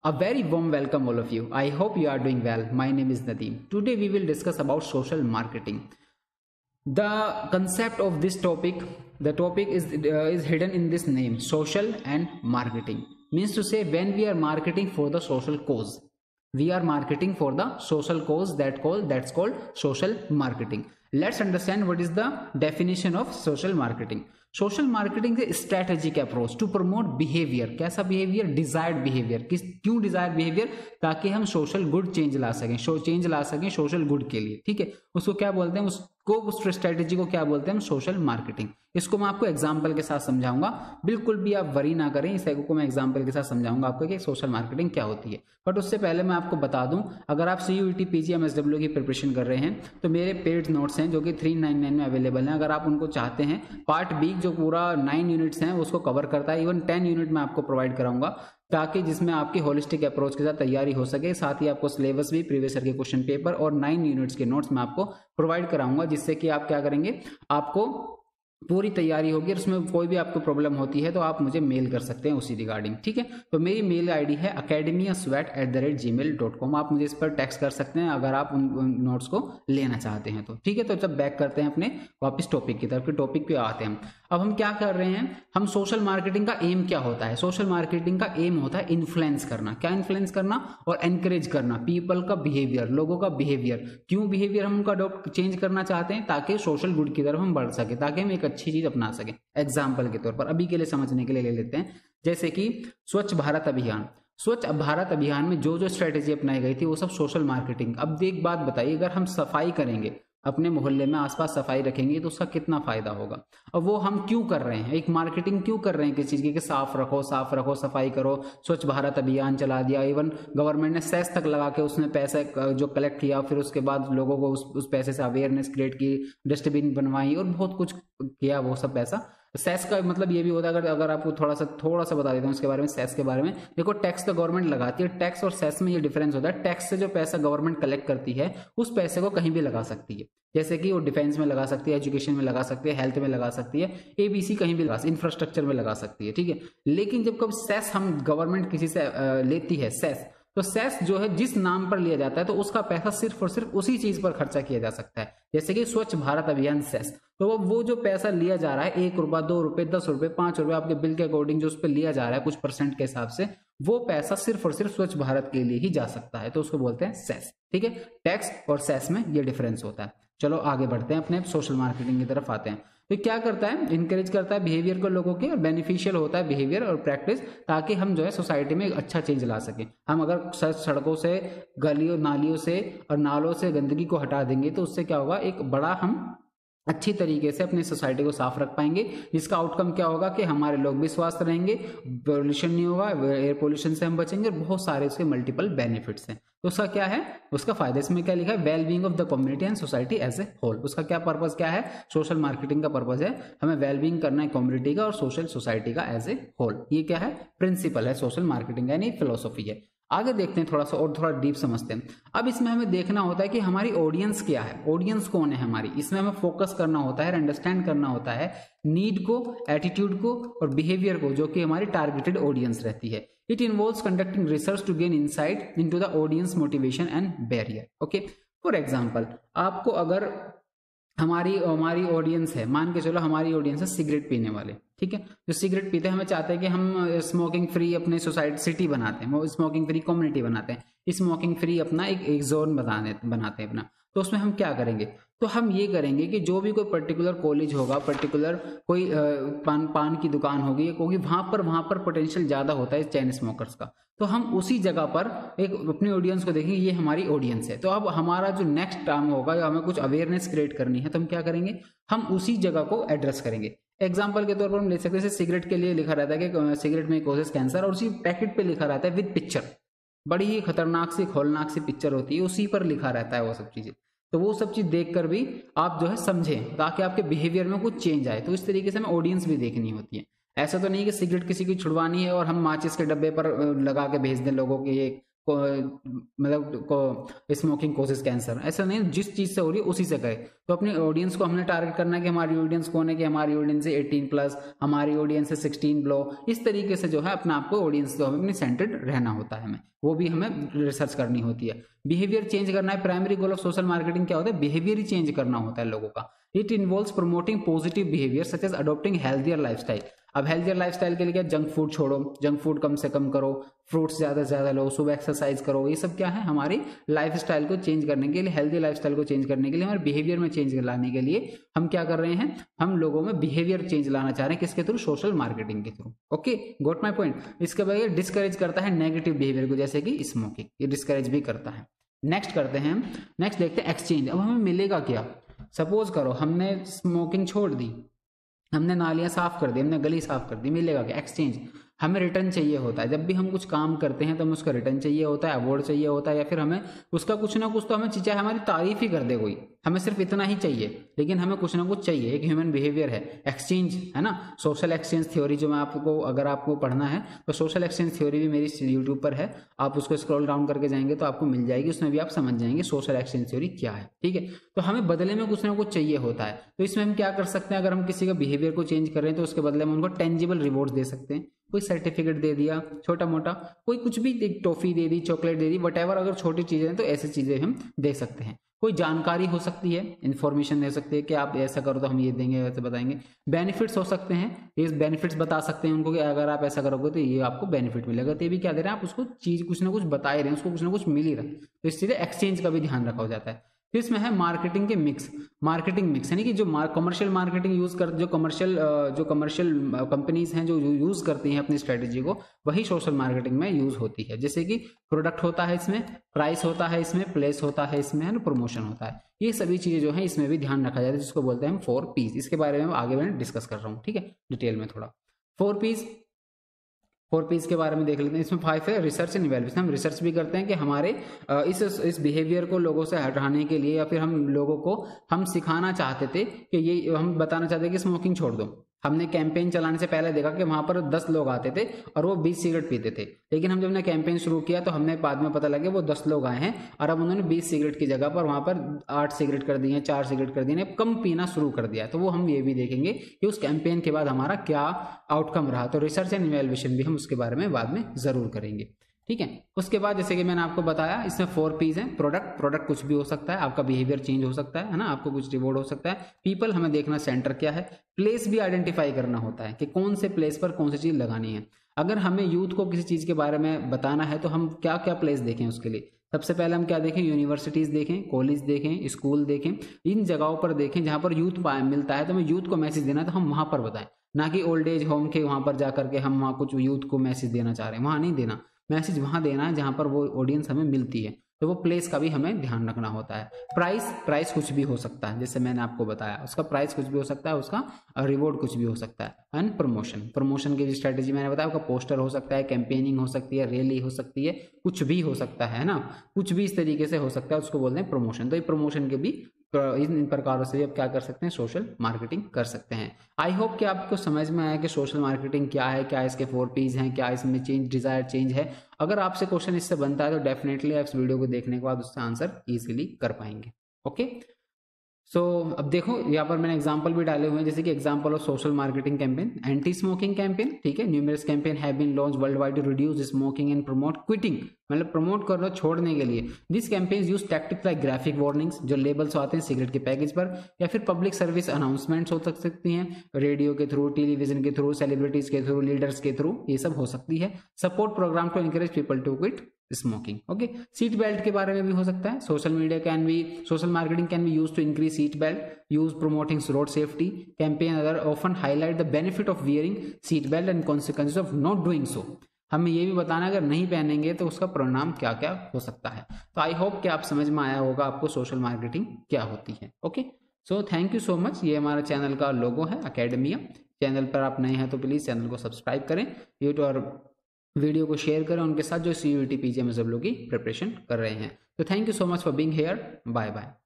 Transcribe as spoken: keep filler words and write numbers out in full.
A very warm welcome all of you. I hope you are doing well. My name is Nadeem. Today we will discuss about social marketing. The concept of this topic, the topic is uh, is hidden in this name, social and marketing. Means to say when we are marketing for the social cause. We are marketing for the social cause that call that's called social marketing. Let's understand what is the definition of social marketing. Social marketing से strategic approach to promote behaviour. कैसा behaviour? Desired behaviour. किस क्यों desired behaviour? ताकि हम social good change ला सकें, show change ला सकें social good के लिए. ठीक है, उसको क्या बोलते हैं? उसको उस स्ट्रेटेजी को क्या बोलते हैं? Social marketing. इसको मैं आपको एग्जांपल के साथ समझाऊंगा. बिल्कुल भी आप वरी ना करें, इस को मैं एग्जांपल के साथ समझाऊंगा आपको कि सोशल मार्केटिंग क्या होती है. बट उससे पहले मैं आपको बता दूं, अगर आप सीयूईटी पीजी एमएसडब्ल्यू की प्रिपरेशन कर रहे हैं तो मेरे पेड नोट्स हैं जो कि थ्री नाइन नाइन में अवेलेबल हैं. अगर आप उनको चाहते हैं, पार्ट बी जो पूरा नाइन यूनिट्स हैं उसको कवर करता है, इवन टेन यूनिट मैं आपको प्रोवाइड कराऊंगा ताकि जिसमें आपकी होलिस्टिक अप्रोच के साथ तैयारी हो सके. साथ ही आपको सिलेबस भी, प्रीवियस ईयर के क्वेश्चन पेपर और नाइन यूनिट्स के नोट्स मैं आपको प्रोवाइड कराऊंगा, जिससे कि आप क्या करेंगे, आपको पूरी तैयारी होगी. और उसमें कोई भी आपको प्रॉब्लम होती है तो आप मुझे मेल कर सकते हैं उसी रिगार्डिंग. ठीक है, तो मेरी मेल आईडी है academia swat at the rate G mail dot com. आप मुझे इस पर टेक्स्ट कर सकते हैं अगर आप उन, उन नोट्स को लेना चाहते हैं तो. ठीक है, तो जब बैक करते हैं अपने वापस टॉपिक की तरफ, टॉपिक पे आते हैं. अब हम क्या कर रहे हैं, हम सोशल मार्केटिंग का एम क्या होता है? सोशल मार्केटिंग का एम होता है इन्फ्लुएंस करना. क्या इन्फ्लुएंस करना? और एनकरेज करना पीपल का बिहेवियर, लोगों का बिहेवियर. क्यों बिहेवियर हम उनका अडॉप्ट चेंज करना चाहते हैं? ताकि सोशल गुड की तरफ हम बढ़ सके, ताकि हम एक अच्छी चीज अपना सके. एग्जाम्पल के तौर पर अभी के लिए समझने के लिए ले लेते हैं, जैसे कि स्वच्छ भारत अभियान. स्वच्छ भारत अभियान में जो जो स्ट्रेटेजी अपनाई गई थी वो सब सोशल मार्केटिंग. अब एक बात बताइए, अगर हम सफाई करेंगे, अपने मोहल्ले में आसपास सफाई रखेंगे तो उसका कितना फायदा होगा? और वो हम क्यों कर रहे हैं? एक मार्केटिंग क्यों कर रहे हैं किस चीज की? कि साफ रखो, साफ रखो, सफाई करो. स्वच्छ भारत अभियान चला दिया, इवन गवर्नमेंट ने सेस तक लगा के उसने पैसा जो कलेक्ट किया, फिर उसके बाद लोगों को उस, उस पैसे से अवेयरनेस क्रिएट की, डस्टबिन बनवाई और बहुत कुछ किया. वो सब पैसा सेस का मतलब ये भी होता है, अगर अगर आपको थोड़ा सा थोड़ा सा बता देता हूँ इसके बारे में, सेस के बारे में. देखो, टैक्स तो गवर्नमेंट लगाती है, टैक्स और सेस में ये डिफरेंस होता है. टैक्स से जो पैसा गवर्नमेंट कलेक्ट करती है उस पैसे को कहीं भी लगा सकती है, जैसे कि वो डिफेंस में लगा सकती है, एजुकेशन में लगा सकती है, हेल्थ में लगा सकती है, एबीसी कहीं भी लगा, इंफ्रास्ट्रक्चर में लगा सकती है. ठीक है, लेकिन जब कब सेस हम गवर्नमेंट किसी से लेती है सेस, तो सेस जो है जिस नाम पर लिया जाता है तो उसका पैसा सिर्फ और सिर्फ उसी चीज पर खर्चा किया जा सकता है. जैसे कि स्वच्छ भारत अभियान सेस, तो वो जो पैसा लिया जा रहा है, एक रुपया, दो रुपए, दस रुपए, पांच रुपए, आपके बिल के अकॉर्डिंग जो उस पर लिया जा रहा है कुछ परसेंट के हिसाब से, वो पैसा सिर्फ और सिर्फ स्वच्छ भारत के लिए ही जा सकता है, तो उसको बोलते हैं सेस. ठीक है, टैक्स और सेस में ये डिफरेंस होता है. चलो आगे बढ़ते हैं, अपने सोशल मार्केटिंग की तरफ आते हैं. तो क्या करता है? इनकरेज करता है बिहेवियर को लोगों के, और बेनिफिशियल होता है बिहेवियर और प्रैक्टिस, ताकि हम जो है सोसाइटी में एक अच्छा चेंज ला सके. हम अगर सड़कों से, गलियों, नालियों से और नालों से गंदगी को हटा देंगे तो उससे क्या होगा, एक बड़ा हम अच्छी तरीके से अपनी सोसाइटी को साफ रख पाएंगे, जिसका आउटकम क्या होगा कि हमारे लोग भी स्वस्थ रहेंगे, पोल्यूशन नहीं होगा, एयर पोल्यूशन से हम बचेंगे, और बहुत सारे उसके मल्टीपल बेनिफिट्स हैं. तो उसका क्या है, उसका फायदा इसमें क्या लिखा है? Well being of the community and society as a whole. उसका क्या पर्पज क्या है? सोशल मार्केटिंग का पर्पज है हमें वेल बीइंग करना है कम्युनिटी का और सोशल सोसाइटी का एज ए होल. ये क्या है? प्रिंसिपल है सोशल मार्केटिंग, यानी फिलोसॉफी है. आगे देखते हैं, थोड़ा सा और थोड़ा डीप समझते हैं. अब इसमें हमें देखना होता है कि हमारी ऑडियंस क्या है, ऑडियंस कौन है हमारी. इसमें हमें फोकस करना होता है, अंडरस्टैंड करना होता है नीड को, एटीट्यूड को और बिहेवियर को, जो कि हमारी टारगेटेड ऑडियंस रहती है. It involves conducting research to gain insight into the audience motivation and barrier. Okay, for example, आपको अगर हमारी हमारी ऑडियंस है, मान के चलो हमारी ऑडियंस है सिगरेट पीने वाले. ठीक है, जो सिगरेट पीते हैं, हमें चाहते हैं कि हम स्मोकिंग फ्री अपने सोसाइटी सिटी बनाते हैं, वो स्मोकिंग फ्री कम्युनिटी बनाते हैं, स्मोकिंग फ्री अपना एक एक जोन बनाने बनाते हैं अपना. तो उसमें हम क्या करेंगे? तो हम ये करेंगे कि जो भी कोई पर्टिकुलर कॉलेज होगा, पर्टिकुलर कोई पान पान की दुकान होगी, क्योंकि वहां पर वहां पर पोटेंशियल ज्यादा होता है चैन स्मोकर्स का, तो हम उसी जगह पर एक अपनी ऑडियंस को देखेंगे, ये हमारी ऑडियंस है. तो अब हमारा जो नेक्स्ट टाइम होगा, हमें कुछ अवेयरनेस क्रिएट करनी है, तो हम क्या करेंगे? हम उसी जगह को एड्रेस करेंगे. एग्जाम्पल के तौर पर हम ले सकते हैं, सिगरेट के लिए लिखा रहता है कि सिगरेट में कॉजेस कैंसर, और उसी पैकेट पे लिखा रहता है विद पिक्चर, बड़ी ही खतरनाक सी खौलनाक सी पिक्चर होती है, उसी पर लिखा रहता है वो सब चीजें. तो वो सब चीज देखकर भी आप जो है समझें, ताकि आपके बिहेवियर में कुछ चेंज आए. तो इस तरीके से हमें ऑडियंस भी देखनी होती है. ऐसा तो नहीं कि सिगरेट किसी की छुड़वानी है और हम माचिस के डब्बे पर लगा के भेज दें लोगों के, ये को, मतलब को स्मोकिंग कोजेस कैंसर, ऐसा नहीं. जिस चीज से हो रही है उसी से कहे. तो अपनी ऑडियंस को हमने टारगेट करना है कि हमारी ऑडियंस कौन है, कि हमारी ऑडियंस है एटीन प्लस, हमारी ऑडियंस है सिक्सटीन बिलो। इस तरीके से जो है अपना आपको ऑडियंस जो हमें अपनी सेंटर्ड रहना होता है, हमें वो भी हमें रिसर्च करनी होती है। बिहेवियर चेंज करना है। Primary goal of social marketing क्या होता है? बिहेवियर ही चेंज करना होता है लोगों का। It involves promoting positive behaviour such as adopting healthier lifestyle. अब हेल्थियर लाइफस्टाइल के लिए क्या? जंक फूड छोड़ो, जंक फूड कम से कम करो, फ्रूट्स ज्यादा से ज्यादा लो, सुबह एक्सरसाइज करो। ये सब क्या है? हमारी लाइफस्टाइल को चेंज करने के लिए, हेल्थी लाइफस्टाइल को चेंज करने के लिए, हमारे बिहेवियर में चेंज लाने के लिए हम क्या कर रहे हैं? हम लोगों में बिहेवियर चेंज लाना चाह रहे हैं। किसके थ्रू? सोशल मार्केटिंग के through. Okay, got my point. इसके बाद डिस्करेज करता है नेगेटिव बिहेवियर को, जैसे कि स्मोकिंग, ये डिस्करेज भी करता है। नेक्स्ट करते हैं, नेक्स्ट देखते हैं एक्सचेंज। अब हमें मिलेगा क्या? सपोज करो हमने स्मोकिंग छोड़ दी, हमने नालियां साफ कर दी, हमने गली साफ कर दी, मिलेगा क्या? एक्सचेंज। हमें रिटर्न चाहिए होता है। जब भी हम कुछ काम करते हैं तो हमें उसका रिटर्न चाहिए होता है, अवार्ड चाहिए होता है, या फिर हमें उसका कुछ ना कुछ तो हमें चाहे हमारी तारीफ ही कर दे कोई, हमें सिर्फ इतना ही चाहिए, लेकिन हमें कुछ ना कुछ चाहिए। एक ह्यूमन बिहेवियर है एक्सचेंज, है ना। सोशल एक्सचेंज थ्योरी जो मैं आपको, अगर आपको पढ़ना है तो सोशल एक्सचेंज थ्योरी भी मेरी यूट्यूब पर है, आप उसको स्क्रॉल डाउन करके जाएंगे तो आपको मिल जाएगी, उसमें भी आप समझ जाएंगे सोशल एक्सचेंज थ्योरी क्या है। ठीक है, तो हमें बदले में कुछ ना कुछ चाहिए होता है। तो इसमें हम क्या कर सकते हैं? अगर हम किसी का बिहेवियर को चेंज कर रहे हैं तो उसके बदले में उनको टेंजिबल रिवॉर्ड दे सकते हैं। कोई सर्टिफिकेट दे दिया छोटा मोटा, कोई कुछ भी, एक टॉफी दे दी, चॉकलेट दे दी, वटेवर। अगर छोटी चीजें हैं तो ऐसी चीजें हम दे सकते हैं। कोई जानकारी हो सकती है, इन्फॉर्मेशन दे सकती है कि आप ऐसा करो तो हम ये देंगे, वैसे बताएंगे। बेनिफिट्स हो सकते हैं, ये बेनिफिट्स बता सकते हैं उनको कि अगर आप ऐसा करोगे तो ये आपको बेनिफिट मिलेगा। तो ये भी क्या दे रहे हैं? आप उसको चीज कुछ ना कुछ बता ही रहे हैं, उसको कुछ ना कुछ मिल ही रहा है। तो इस चीजें एक्सचेंज का भी ध्यान रखा जाता है। फिर इसमें है मार्केटिंग के मिक्स। मार्केटिंग मिक्स यानी कि जो कमर्शियल मार्केटिंग यूज कर, जो कमर्शियल जो कमर्शियल कंपनीज हैं जो यूज करती हैं अपनी स्ट्रेटेजी को, वही सोशल मार्केटिंग में यूज होती है। जैसे कि प्रोडक्ट होता है इसमें, प्राइस होता है इसमें, प्लेस होता है इसमें, है ना, प्रमोशन होता है। ये सभी चीजें जो है इसमें भी ध्यान रखा जाता है, जिसको बोलते हैं हम फोर पीस। इसके बारे में आगे मैं डिस्कस कर रहा हूँ, ठीक है, डिटेल में थोड़ा। फोर पीस फोर पीस के बारे में देख लेते हैं। इसमें फाइव है रिसर्च एंड इवैल्यूएशन। हम रिसर्च भी करते हैं कि हमारे इस इस बिहेवियर को लोगों से हटाने के लिए, या फिर हम लोगों को हम सिखाना चाहते थे कि ये, हम बताना चाहते थे कि स्मोकिंग छोड़ दो। हमने कैंपेन चलाने से पहले देखा कि वहां पर दस लोग आते थे और वो बीस सिगरेट पीते थे, लेकिन हम जब ने कैंपेन शुरू किया तो हमने बाद में पता लगा वो दस लोग आए हैं और अब उन्होंने बीस सिगरेट की जगह पर वहां पर आठ सिगरेट कर दिए, चार सिगरेट कर दिए, कम पीना शुरू कर दिया। तो वो हम ये भी देखेंगे कि उस कैंपेन के बाद हमारा क्या आउटकम रहा। तो रिसर्च एंड इवैल्यूएशन भी हम उसके बारे में बाद में जरूर करेंगे, ठीक है। उसके बाद जैसे कि मैंने आपको बताया इसमें फोर पीज हैं। प्रोडक्ट, प्रोडक्ट कुछ भी हो सकता है, आपका बिहेवियर चेंज हो सकता है, है ना, आपको कुछ रिवॉर्ड हो सकता है। पीपल, हमें देखना सेंटर क्या है। प्लेस भी आइडेंटिफाई करना होता है कि कौन से प्लेस पर कौन सी चीज लगानी है। अगर हमें यूथ को किसी चीज के बारे में बताना है तो हम क्या क्या प्लेस देखें उसके लिए? सबसे पहले हम क्या देखें? यूनिवर्सिटीज देखें, कॉलेज देखें, स्कूल देखें, इन जगहों पर देखें जहां पर यूथ मिलता है। तो हमें यूथ को मैसेज देना है तो हम वहां पर बताएं, ना कि ओल्ड एज होम के वहां पर जाकर के हम वहां कुछ यूथ को मैसेज देना चाह रहे हैं, वहां नहीं देना। मैसेज वहां देना है जहां पर वो ऑडियंस हमें मिलती है। तो वो प्लेस का भी हमें ध्यान रखना होता है। प्राइस, प्राइस कुछ भी हो सकता है, जैसे मैंने आपको बताया, उसका प्राइस कुछ भी हो सकता है, उसका रिवॉर्ड कुछ भी हो सकता है। एंड प्रमोशन, प्रमोशन की स्ट्रेटेजी मैंने बताया, उसका पोस्टर हो सकता है, कैंपेनिंग हो सकती है, रैली हो सकती है, कुछ भी हो सकता है ना, कुछ भी इस तरीके से हो सकता है, उसको बोलते हैं प्रमोशन। तो ये प्रमोशन के भी इन प्रकारों से भी आप क्या कर सकते हैं? सोशल मार्केटिंग कर सकते हैं। आई होप कि आपको समझ में आया कि सोशल मार्केटिंग क्या है, क्या इसके फोर पीज हैं, क्या इसमें चेंज, डिजायर चेंज है। अगर आपसे क्वेश्चन इससे बनता है तो डेफिनेटली आप इस वीडियो को देखने के बाद उसका आंसर इजीली कर पाएंगे। ओके, सो so, अब देखो यहाँ पर मैंने एग्जांपल भी डाले हुए हैं, जैसे कि example of social marketing campaign, anti smoking campaign, ठीक है। Numerous campaign have been launched world wide to reduce smoking and promote quitting, मतलब प्रमोट कर दो छोड़ने के लिए। This campaigns use tactics like graphic warnings, जो लेबल्स आते हैं सिगरेट के पैकेज पर, या फिर पब्लिक सर्विस अनाउंसमेंट्स हो सकती हैं, रेडियो के थ्रू, टेलीविजन के थ्रू, सेलिब्रिटीज के थ्रू, लीडर्स के थ्रू, ये सब हो सकती है। Support program to encourage people to quit smoking. Okay, seat belt के बारे में भी हो सकता है। Social media can be, social marketing can be use to increase seat belt, use promoting road safety campaign other often highlight the benefit of wearing seat belt and consequences of not doing सो। हमें ये भी बताना अगर नहीं पहनेंगे तो उसका परिणाम क्या क्या हो सकता है। तो आई होप कि आप समझ में आया होगा आपको सोशल मार्केटिंग क्या होती है। Okay, so thank you so much. ये हमारे चैनल का लोगो है अकेडमिया। चैनल पर आप नए हैं तो प्लीज चैनल को सब्सक्राइब करें, यूट्यूब और वीडियो को शेयर करें उनके साथ जो C U E T P G M सब लोग की प्रिपरेशन कर रहे हैं। तो thank you so much for being here, bye bye.